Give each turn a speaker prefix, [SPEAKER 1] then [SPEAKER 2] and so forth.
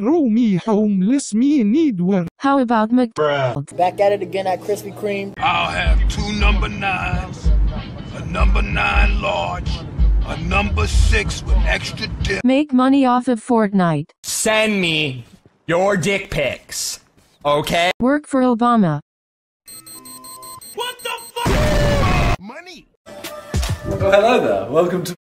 [SPEAKER 1] row me homeless me need work.
[SPEAKER 2] How about McDonald's?
[SPEAKER 3] Back at it again at Krispy Kreme.
[SPEAKER 4] I'll have 2 number 9s, a number 9 large, a number 6 with extra dip.
[SPEAKER 2] Make money off of Fortnite.
[SPEAKER 5] Send me your dick pics, okay?
[SPEAKER 2] Work for Obama.
[SPEAKER 4] What the fuck? Money.
[SPEAKER 6] Oh, hello there. Welcome to